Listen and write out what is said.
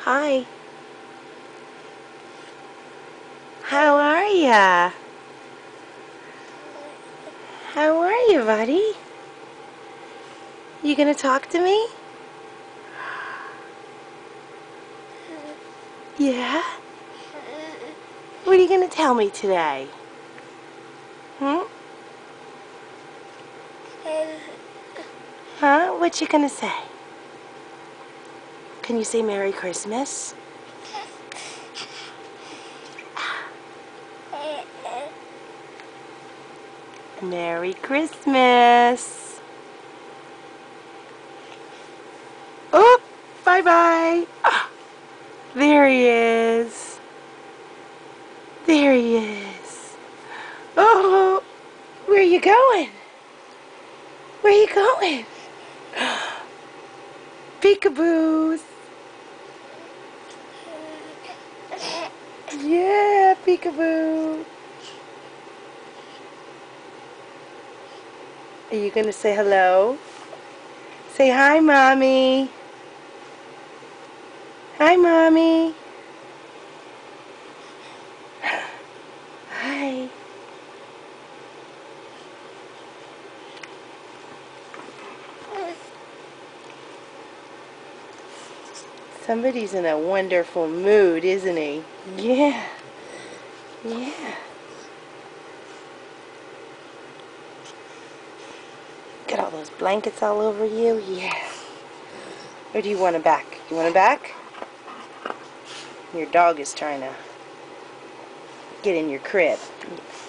Hi. How are ya? How are you, buddy? You gonna talk to me? Yeah? What are you gonna tell me today? Huh? What you gonna say? Can you say Merry Christmas? Merry Christmas. Oh, bye-bye. Ah, there he is. There he is. Oh, where are you going? Where are you going? Peekaboos. Yeah, peekaboo. Are you going to say hello? Say hi, Mommy. Hi, Mommy. Hi. Somebody's in a wonderful mood, isn't he? Yeah. Yeah. Got all those blankets all over you? Yeah. Or do you want it back? You want it back? Your dog is trying to get in your crib.